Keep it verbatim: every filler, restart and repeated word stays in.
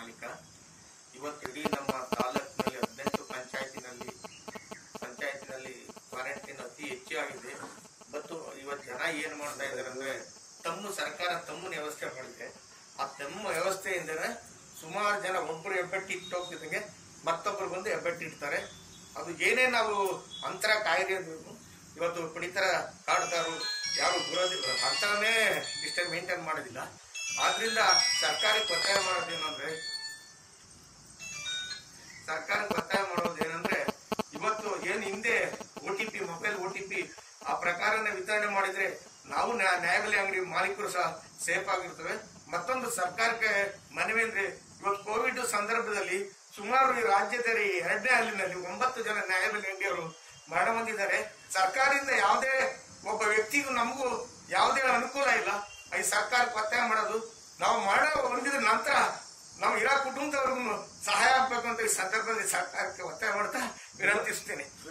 ಮಾಲೀಕ. ಇವತ್ತು ಇಡೀ ನಮ್ಮ ತಾಲೂಕಿನಲ್ಲಿ ಹದಿನೆಂಟು ಪಂಚಾಯತಿನಲ್ಲಿ ಪಂಚಾಯತಿನಲ್ಲಿ ಕ್ವಾರಂಟೈನ್ ಅತಿ ಹೆಚ್ಚಾಗಿದೆ. ಮತ್ತು ಇವತ್ತು ಜನ ಏನ್ ಮಾಡ್ತಾ ಇದಾರೆ ಅಂದ್ರೆ ತಮ್ಮ ಸರ್ಕಾರ ತಮ್ಮನ ವ್ಯವಸ್ಥೆ ಮಾಡಿದೆ. ಆ ತಮ್ಮ ವ್ಯವಸ್ಥೆಯಿಂದನೇ ಸುಮಾರು ಜನ ಒಬ್ಬರು ಹೆಬ್ಬೆಟ್ಟಿ ಇಟ್ಟು ಹೋಗ್ತಿದ್ದಂಗೆ ಮತ್ತೊಬ್ಬರು ಬಂದು ಹೆಬ್ಬೆಟ್ಟಿ ಇಡ್ತಾರೆ. ಅದು ಏನೇ ನಾವು ಅಂತರ ಕಾಯ್ದಿರ್ಬೇಕು. ಇವತ್ತು ಪಡಿತರ ಕಾಡ್ತಾರು ಯಾರು ವಿರೋಧಿ ಅಂತರನೇ ಇಷ್ಟೇ ಮೇಂಟೈನ್ ಮಾಡೋದಿಲ್ಲ. ಆದ್ರಿಂದ ಸರ್ಕಾರಕ್ಕೆ ಒತ್ತಾಯ ಮಾಡೋದೇನಂದ್ರೆ ಸರ್ಕಾರಕ್ಕೆ ಒತ್ತಾಯ ಮಾಡೋದೇನಂದ್ರೆ ಇವತ್ತು ಏನ್ ಹಿಂದೆ O T P mobile O T P ಆ ಪ್ರಕಾರನೇ ವಿತರಣೆ ಮಾಡಿದ್ರೆ ನಾವು ನ್ಯಾಯಬೆಲೆ ಅಂಗಡಿ ಮಾಲೀಕರು ಸಹ ಸೇಫ್ ಆಗಿರ್ತವೆ. ಮತ್ತೊಂದು ಸರ್ಕಾರಕ್ಕೆ ಮನವಿ ಅಂದ್ರೆ ಇವತ್ತು ಕೋವಿಡ್ ಸಂದರ್ಭದಲ್ಲಿ ಸುಮಾರು ಈ ರಾಜ್ಯದಲ್ಲಿ ಎರಡನೇ ಹಳ್ಳಿನಲ್ಲಿ ಒಂಬತ್ತು ಜನ ನ್ಯಾಯಬೆಲೆ ಅಂಗಡಿಯವರು ಮರಣ ಹೊಂದಿದ್ದಾರೆ. ಸರ್ಕಾರದಿಂದ ಯಾವುದೇ ಒಬ್ಬ ವ್ಯಕ್ತಿಗೂ ನಮಗೂ ಯಾವುದೇ ಅನುಕೂಲ ಇಲ್ಲ. ಈ ಸರ್ಕಾರಕ್ಕೆ ಒತ್ತಾಯ ಮಾಡೋದು ನಾವು ಮರಣ ಹೊಂದಿದ ನಂತರ ನಾವು ಇರೋ ಕುಟುಂಬದವರೆಗೂ ಸಹಾಯ ಆಗ್ಬೇಕು ಅಂತ ಈ ಸಂದರ್ಭದಲ್ಲಿ ಸರ್ಕಾರಕ್ಕೆ ಒತ್ತಾಯ ಮಾಡ್ತಾ ವಿನಂತಿಸ್ತೇನೆ.